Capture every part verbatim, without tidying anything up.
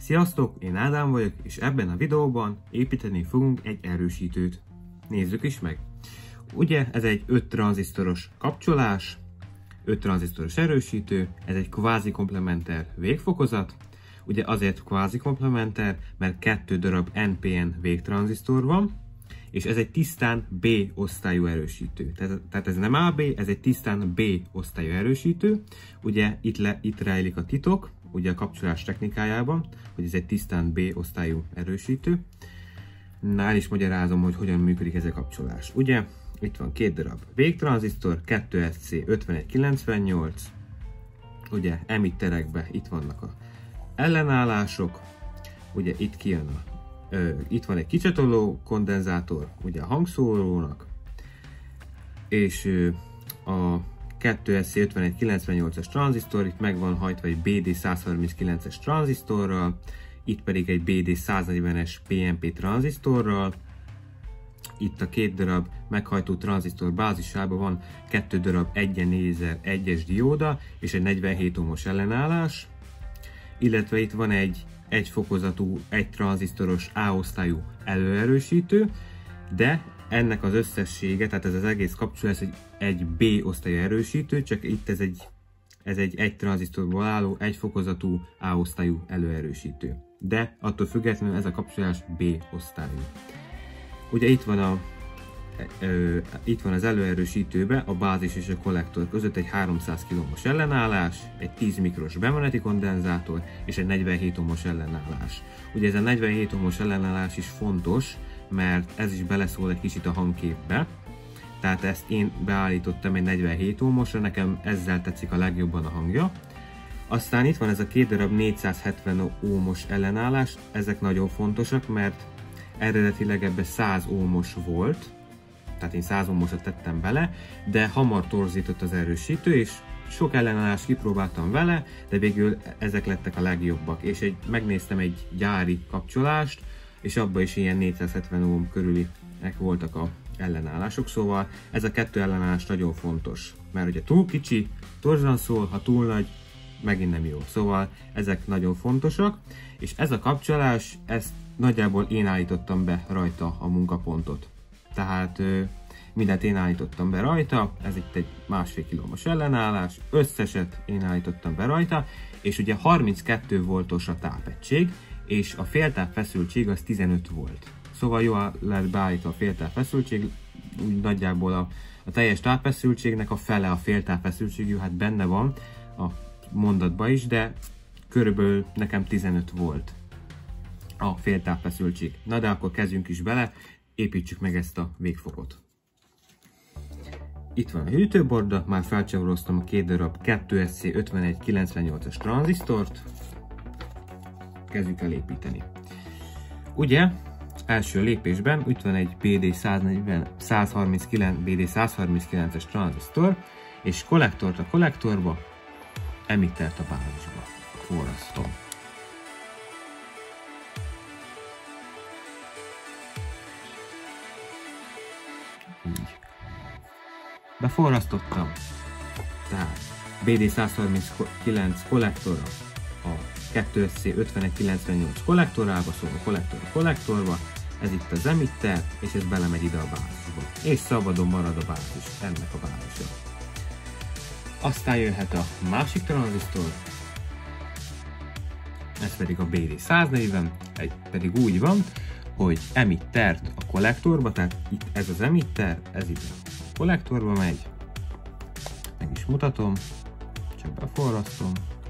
Sziasztok, én Ádám vagyok, és ebben a videóban építeni fogunk egy erősítőt. Nézzük is meg! Ugye ez egy öt tranzisztoros kapcsolás, öt tranzisztoros erősítő, ez egy kvázi komplementer végfokozat. Ugye azért kvázi komplementer, mert kettő darab en pé en végtranzisztor van, és ez egy tisztán B osztályú erősítő. Tehát, tehát ez nem á bé, ez egy tisztán B osztályú erősítő. Ugye itt, le, itt rejlik a titok, ugye a kapcsolás technikájában, hogy ez egy tisztán B osztályú erősítő. Na, el is magyarázom, hogy hogyan működik ez a kapcsolás. Ugye, itt van két darab végtranzisztor, kettő es cé ötvenegy kilencvennyolc, ugye emitterekbe itt vannak a ellenállások, ugye itt kijön a, ö, itt van egy kicsatoló kondenzátor, ugye a hangszórónak, és ö, a kettő es cé ötvenegy kilencvennyolcas tranzisztor, itt meg van hajtva egy bé dé százharminckilences tranzisztorral, itt pedig egy bé dé száznegyvenes pé en pé tranzisztorral. Itt a két darab meghajtó tranzisztor bázisában van kettő darab egy N négyezeregyes dióda és egy negyvenhét ohmos ellenállás, illetve itt van egy egyfokozatú, egy tranzisztoros A-osztályú előerősítő, de ennek az összessége, tehát ez az egész kapcsolás egy, egy B osztályú erősítő, csak itt ez egy, ez egy egy tranzisztorból álló, egyfokozatú A-osztályú előerősítő. De attól függetlenül ez a kapcsolás B osztályú. Ugye itt van, a, ö, itt van az előerősítőbe a bázis és a kollektor között egy háromszáz kilómos ellenállás, egy tíz mikros bemeneti kondenzátor és egy negyvenhét ohmos ellenállás. Ugye ez a negyvenhét ohmos ellenállás is fontos, mert ez is beleszól egy kicsit a hangképbe. Tehát ezt én beállítottam egy negyvenhét ohmosra, nekem ezzel tetszik a legjobban a hangja. Aztán itt van ez a két darab négyszázhetven ohmos ellenállás, ezek nagyon fontosak, mert eredetileg ebbe száz ohmos volt, tehát én száz ohmosat tettem bele, de hamar torzított az erősítő, és sok ellenállást kipróbáltam vele, de végül ezek lettek a legjobbak. És egy, megnéztem egy gyári kapcsolást, és abban is ilyen négyszázhetven ohm körüliek voltak a ellenállások, szóval ez a kettő ellenállás nagyon fontos, mert ugye túl kicsi, torzan szól, ha túl nagy, megint nem jó. Szóval ezek nagyon fontosak, és ez a kapcsolás, ezt nagyjából én állítottam be rajta a munkapontot. Tehát ö, mindent én állítottam be rajta, ez itt egy másfél kilómos ellenállás, összeset én állítottam be rajta, és ugye harminckettő voltos a tápegység, és a féltáp feszültség az tizenöt volt. Szóval jól lehet beállítva a féltáp feszültség, úgy nagyjából a, a teljes tápfeszültségnek a fele a féltáp feszültségű, hát benne van a mondatban is, de körülbelül nekem tizenöt volt a féltávfeszültség. Na de akkor kezdjünk is bele, építsük meg ezt a végfokot. Itt van a hűtőborda, már felcsavaroztam a két darab kettő es cé ötvenegy kilencvennyolcas tranzisztort. Kezdjük el építeni. Ugye, első lépésben itt van egy bé dé száznegyven százharminckilenc, bé dé százharminckilences tranzisztor, és kollektort a kollektorba, emittert a bázisba. Forrasztom. Így. Beforrasztottam. Tehát bé dé százharminckilenc kollektora a kettő es cé ötvenegy kilencvennyolc kollektorába, szóval a kollektor a kollektorba, ez itt az emitter, és ez belemegy ide a bázisba. És szabadon marad a bázis, ennek a bázisa. Aztán jöhet a másik tranzisztor, ez pedig a bé dé száznegyven, egy pedig úgy van, hogy emittert a kollektorba, tehát itt ez az emitter, ez itt a kollektorba megy. Meg is mutatom, csak beforrasztom.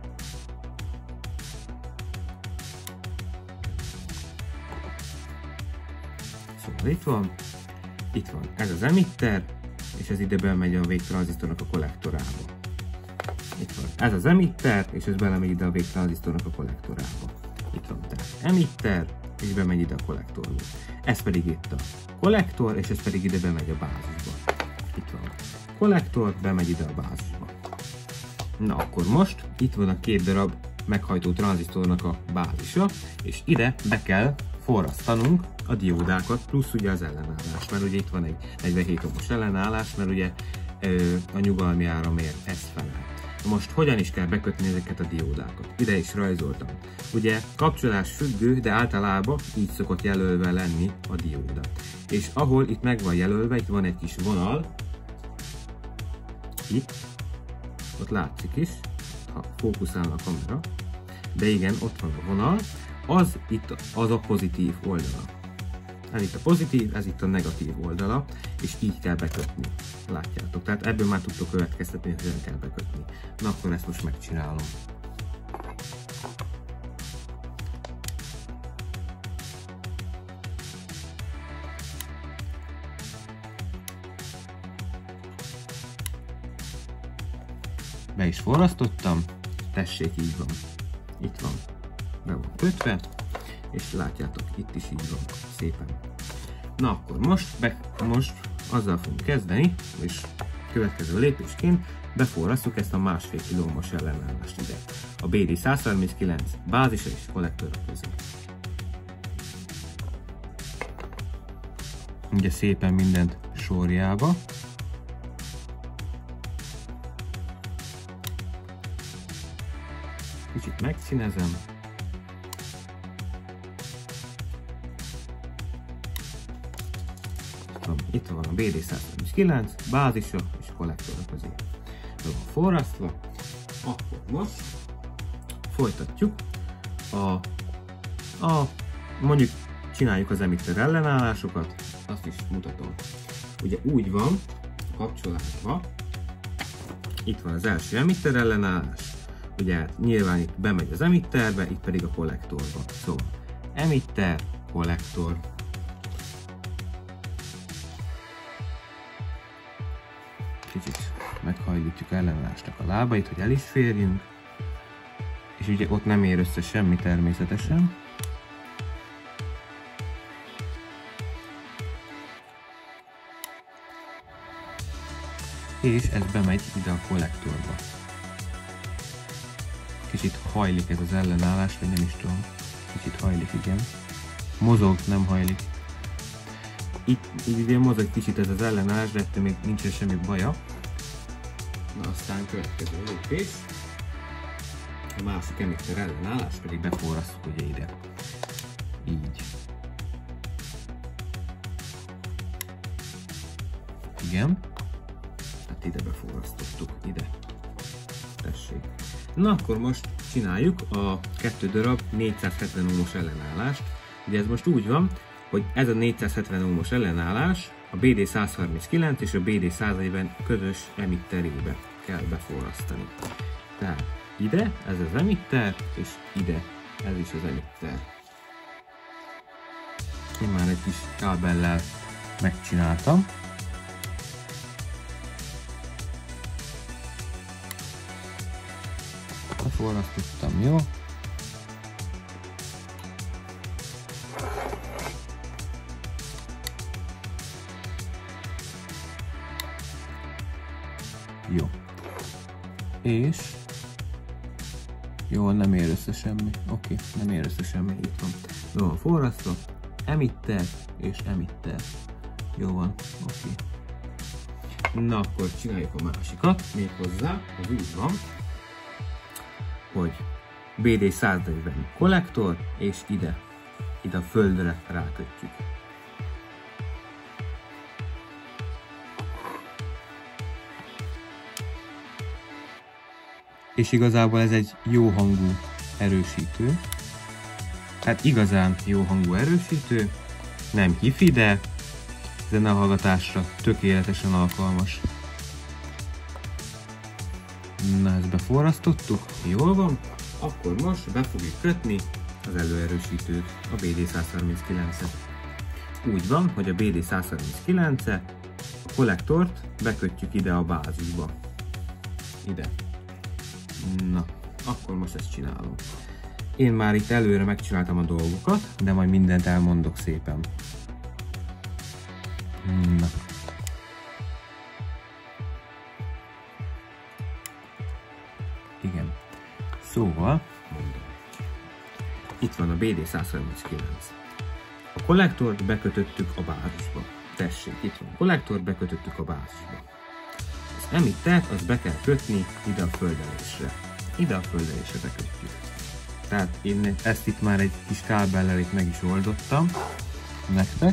Szóval itt van, itt van ez az emitter, és ez ide bemegy a végtranzisztornak a kollektorába. Itt van ez az emitter, és ez belemegy ide a végtranzisztornak a kollektorába. Itt van tehát emitter, és bemegy ide a kollektorba. Ez pedig itt a kollektor, és ez pedig ide bemegy a bázisba. Itt van a kollektor, bemegy ide a bázisba. Na akkor most itt van a két darab meghajtó tranzisztornak a bázisa, és ide be kell forrasztanunk a diódákat, plusz ugye az ellenállás, mert ugye itt van egy negyvenhét ohmos ellenállás, mert ugye ö, a nyugalmi áramért ez felel. Most hogyan is kell bekötni ezeket a diódákat? Ide is rajzoltam. Ugye kapcsolás függő, de általában így szokott jelölve lenni a dióda. És ahol itt meg van jelölve, itt van egy kis vonal, itt, ott látszik is, ha fókuszálna a kamera, de igen, ott van a vonal, az itt az a pozitív oldala. Ez itt a pozitív, ez itt a negatív oldala, és így kell bekötni. Látjátok, tehát ebből már tudtok következtetni, hogy hogyan kell bekötni. Na akkor ezt most megcsinálom. Be is forrasztottam, tessék, így van. Itt van, be van kötve, és látjátok, itt is így van, szépen. Na akkor most, be, most azzal fogunk kezdeni, és következő lépésként beforrasztjuk ezt a másfél kiló ohmos ellenállást ide. A bé dé száz harminckilenc bázisa és kollektora közé. Ugye szépen mindent sorjába. Kicsit megszínezem. Itt van a bé dé száz harminckilenc, bázisa és kollektora közé. Be van forrasztva. Akkor most folytatjuk a, a mondjuk csináljuk az emitter ellenállásokat, azt is mutatom. Ugye úgy van kapcsolásban, itt van az első emitter ellenállás, ugye hát nyilván itt bemegy az emitterbe, itt pedig a kollektorba. Szóval emitter, kollektor. Kicsit meghajlítjuk ellenállásnak a lábait, hogy el is férjünk. És ugye ott nem ér össze semmi természetesen. És ez bemegy ide a kollektorba. Kicsit hajlik ez az ellenállás, vagy nem is tudom. Kicsit hajlik, igen. Mozog, nem hajlik. Itt ugye mozog kicsit ez az ellenállás, de ettől még nincsen semmi baja. Na aztán következő lépés. A másik emitter ellenállás pedig beforrasztjuk ugye ide. Így. Igen. Hát ide beforrasztottuk, ide. Tessék. Na akkor most csináljuk a kettő darab négyszázhetven ohmos ellenállást. Ugye ez most úgy van, hogy ez a négyszázhetven ohmos ellenállás a bé dé száz harminckilenc és a bé dé száz negyven közös emitterébe kell beforrasztani. Tehát ide, ez az emitter, és ide, ez is az emitter. Én már egy kis kábellel megcsináltam. Beforrasztottam, jó? Jó. És jó, nem ér össze semmi. Oké, nem ér össze semmi. Itt van. Jó van forrasztva. Emitter és emitter. Jó van. Oké. Na akkor csináljuk a másikat. Méghozzá az úgy van, hogy bé dé száz negyven kollektor, és ide, ide a földre rákötjük. És igazából ez egy jó hangú erősítő. Hát igazán jó hangú erősítő. Nem hifi, de zenehallgatásra tökéletesen alkalmas. Na, ezt beforrasztottuk, jól van. Akkor most be fogjuk kötni az előerősítőt, a bé dé száz harminckilencet. Úgy van, hogy a bé dé száz harminckilencet, a kollektort bekötjük ide a bázisba. Ide. Na, akkor most ezt csinálom. Én már itt előre megcsináltam a dolgokat, de majd mindent elmondok szépen. Na. Igen. Szóval, mondom. Itt van a bé dé száz harminckilenc. A kollektort bekötöttük a bázisba. Tessék, itt van a kollektort, bekötöttük a bázisba. Az emittert, azt be kell kötni ide a földelésre. Ide a földelésre bekötjük. Tehát én ezt itt már egy kis kábellel itt meg is oldottam nektek.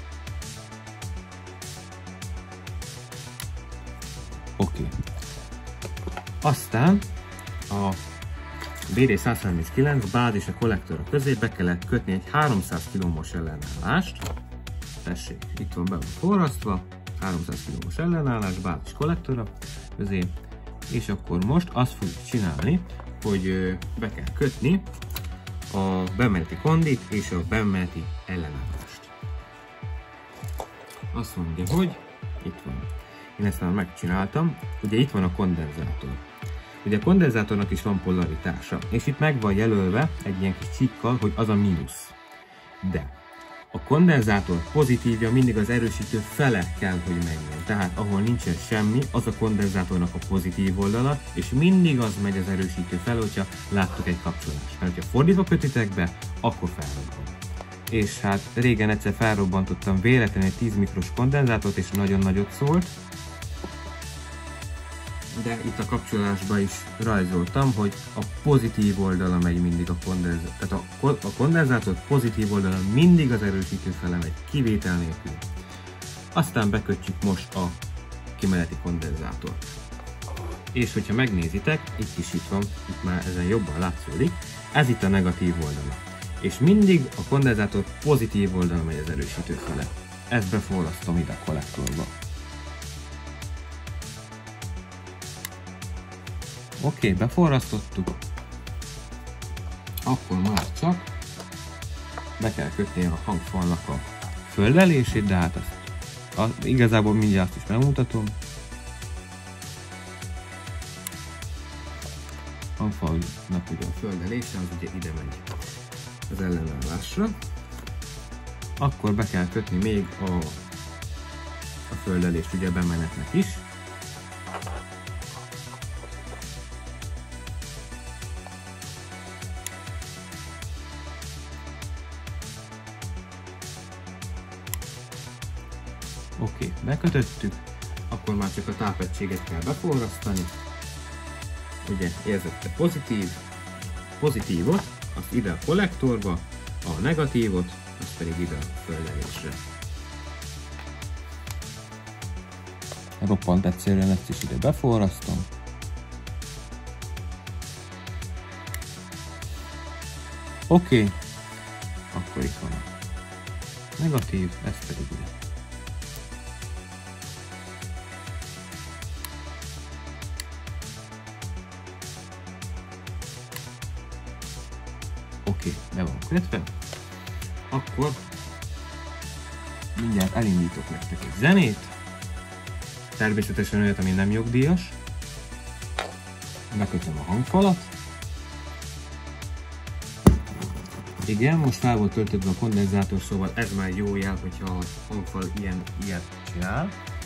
Oké. Okay. Aztán a bé dé száz harminckilenc bázis a kollektora közé be kellett kötni egy háromszáz kilómos ellenállást. Tessék, itt van be van forrasztva, háromszáz kilómos ellenállás bázis kollektora közé. És akkor most azt fogjuk csinálni, hogy be kell kötni a bemeneti kondit és a bemeneti ellenállást. Azt mondja, hogy itt van. Én ezt már megcsináltam. Ugye itt van a kondenzátor. Ugye a kondenzátornak is van polaritása, és itt meg van jelölve egy ilyen kis csíkkal, hogy az a mínusz. De a kondenzátor pozitívja mindig az erősítő fele kell, hogy menjen. Tehát ahol nincsen semmi, az a kondenzátornak a pozitív oldala, és mindig az megy az erősítő felé, hogyha láttok egy kapcsolást. Mert ha fordítva kötitek be, akkor felrobban. És hát régen egyszer felrobbantottam véletlenül egy tíz mikros kondenzátort, és nagyon nagyot szólt. De itt a kapcsolásban is rajzoltam, hogy a pozitív oldala megy mindig a kondenzátor. Tehát a, a kondenzátor pozitív oldala mindig az erősítő fele megy, kivétel nélkül. Aztán bekötjük most a kimeneti kondenzátort. És hogyha megnézitek, itt is itt van, itt már ezen jobban látszódik, ez itt a negatív oldala. És mindig a kondenzátor pozitív oldala megy az erősítő fele. Ezt beforrasztom ide a kollektorba. Oké, okay, beforrasztottuk. Akkor már csak be kell kötni a hangfalnak a földelését, de hát azt, azt igazából mindjárt azt is megmutatom. A hangfalnak ugye a földelése, az ugye ide megy az ellenállásra. Akkor be kell kötni még a, a földelést ugye a bemenetnek is. Oké, okay, bekötöttük, akkor már csak a tápegységet kell beforrasztani. Ugye érzette pozitív, pozitívot, azt ide a kollektorba, a negatívot, azt pedig ide a földelésre. Roppant egyszerűen ezt is ide beforrasztom. Oké, okay. Akkor itt van a negatív, ez pedig ide. Oké, okay, be van kötve. Akkor mindjárt elindítok nektek egy zenét. Természetesen olyat, ami nem jogdíjas. Bekötöm a hangfalat. Igen, most fel volt töltődve a kondenzátor, szóval ez már jó jel, hogyha a hangfal ilyen, ilyet csinál.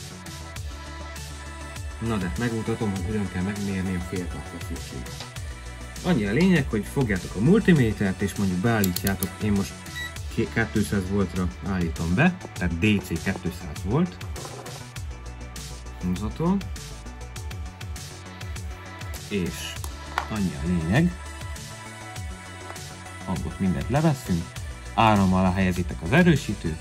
Na de, megmutatom, hogy hogyan kell megmérni a féltávfeszültséget. Annyi a lényeg, hogy fogjátok a multimétert és mondjuk beállítjátok, én most kétszáz voltra állítom be, tehát dé cé kétszáz volt. Mutatom. És annyi a lényeg, hangot mindent leveszünk, áram alá helyezitek az erősítőt.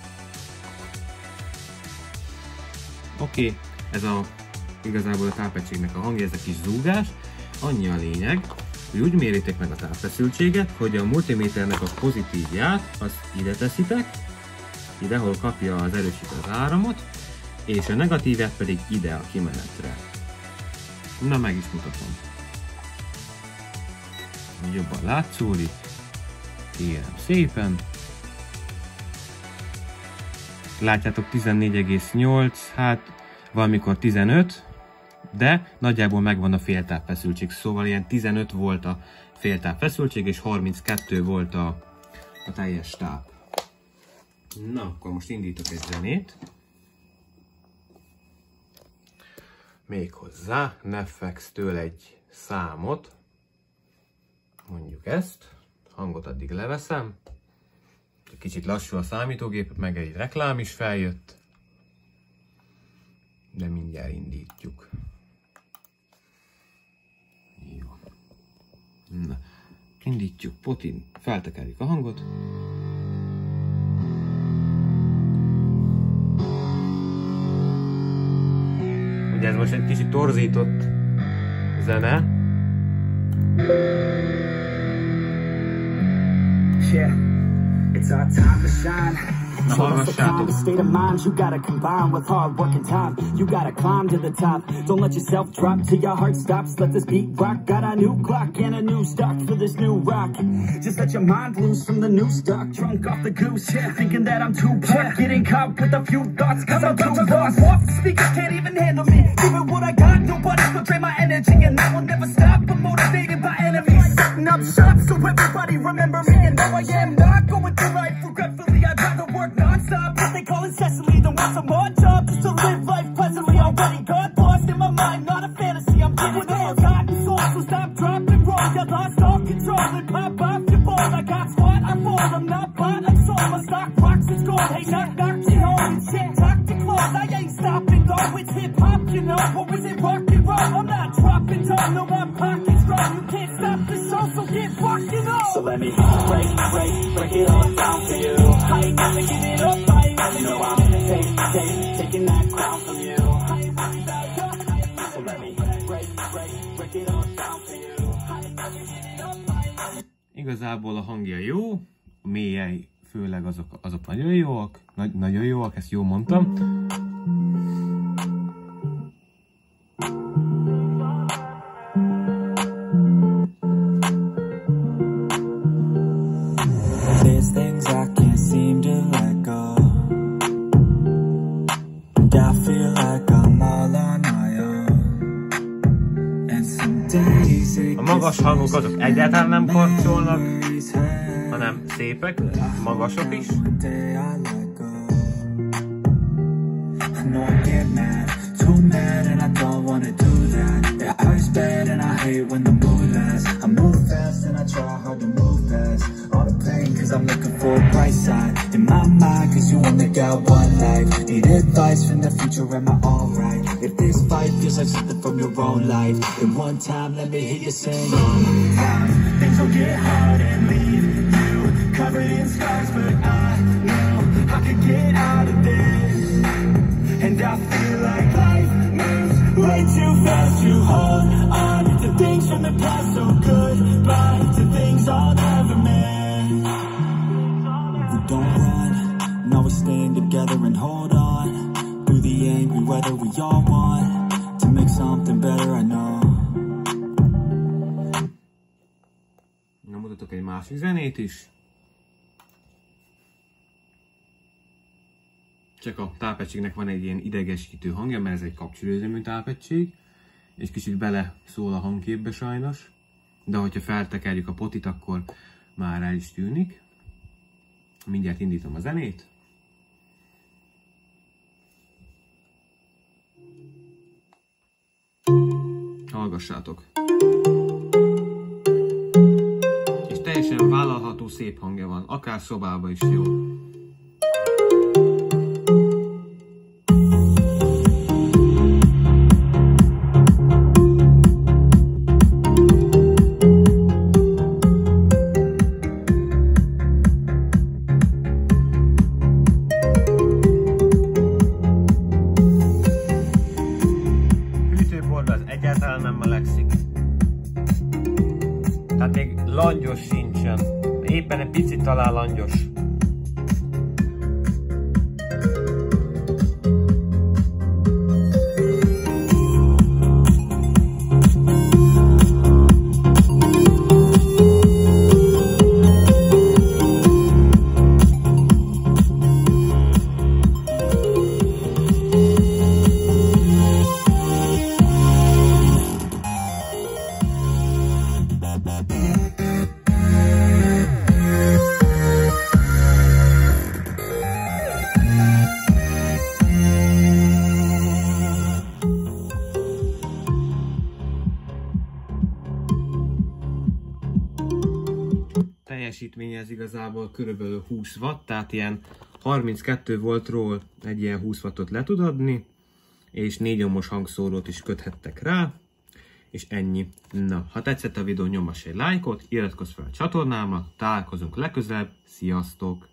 Oké, okay, ez a igazából a tápegységnek a hangja, ez a kis zúgás. Annyi a lényeg, hogy úgy méritek meg a távfeszültséget, hogy a multiméternek a pozitívját azt ide teszitek, ide, ahol kapja az erősítő az áramot, és a negatívját pedig ide a kimenetre. Na, meg is mutatom. Hogy jobban látszódik. Kérem szépen. Látjátok, tizennégy egész nyolc, hát valamikor tizenöt, de nagyjából megvan a féltávfeszültség, szóval ilyen tizenöt volt a féltávfeszültség, és harminckettő volt a, a teljes táv. Na, akkor most indítok egy zenét. Méghozzá Neffex-től egy számot, mondjuk ezt, hangot addig leveszem. Kicsit lassú a számítógép, meg egy reklám is feljött. de mindjárt indítjuk. Jó. Na, indítjuk, potin, feltekerjük a hangot. Ugye ez most egy kicsit torzított zene. Yeah, it's our time to shine. So that's the kind of state of mind you gotta combine with hard work and time. You gotta climb to the top. Don't let yourself drop till your heart stops. Let this beat rock. Got a new clock and a new stock for this new rock. Just let your mind loose from the new stock. Drunk off the goose, yeah. Thinking that I'm too pop. Getting caught with a few thoughts cause I'm too lost. Off the speakers can't even handle me. Giving what I got, nobody will drain my energy. And I will never stop. I'm motivated by enemies. Setting up shop so everybody remember me. And now I am not going through life regretfully. I'd rather work non-stop. What they call incessantly, then want some more job just to live life pleasantly. Already got lost in my mind, not a fantasy. I'm giving all gotten soul, so stop, drop, and roll. You lost all control and pop off your ball. I got squat, I fall, I'm not bought, I'm sold. My stock rocks, it's gold. Hey, knock, knock, you home and shit, talk to close. I ain't stopping, though, it's hip-hop, you know. Or is it rock and roll? I'm not dropping down, no, my pocket's strong. You can't stop the show, so get fucking on. So let me break, break, break it all down for you. I ain't gonna give it up, I ain't gonna, you know I'm take, take, taking that crown from you. I ain't gonna die, so let me break, break, break it all down for you. I ain't gonna give it up, I ain't gonna... Igazából a hangja jó, a mélyei főleg azok, azok nagyon jóak, Nagy, nagyon jóak, ezt jól mondtam. There's things I can't seem to let go. And I feel like I'm all on my own. And some days it a magas hangok azok egyáltalán nem kapcsolnak, hanem szépek, magasok is. Too mad and I don't wanna do that. It hurts bad and I hate when the mood lasts. I move fast and I try hard to move past all the pain cause I'm looking for a bright side in my mind cause you only got one life. Need advice from the future, am I alright? If this fight feels like something from your own life, then one time let me hear you sing on. Things will get hard and leave you covered in scars, but I know I can get out of this. And I feel like life moves way too fast to hold on to things from the past. So goodbye to things I'll never miss. We don't run, now we're staying together and hold on through the angry weather we all want to make something better, I know. Na, mutatok egy másik zenét is. Csak a tápegységnek van egy ilyen idegesítő hangja, mert ez egy kapcsolóüzemű tápegység, és kicsit bele szól a hangképbe sajnos, de hogyha feltekerjük a potit, akkor már el is tűnik. Mindjárt indítom a zenét. Hallgassátok! És teljesen vállalható, szép hangja van, akár szobában is jó. Egyáltalán nem melegszik. Tehát még langyos sincsen. Éppen egy picit talán langyos. Teljesítménye ez igazából körülbelül húsz watt, tehát ilyen harminckettő voltról egy ilyen húsz wattot le tud adni, és négy ohmos hangszórót is köthettek rá, és ennyi. Na, ha tetszett a videó, nyomass egy lájkot, iratkozz fel a csatornámra, találkozunk legközelebb, sziasztok!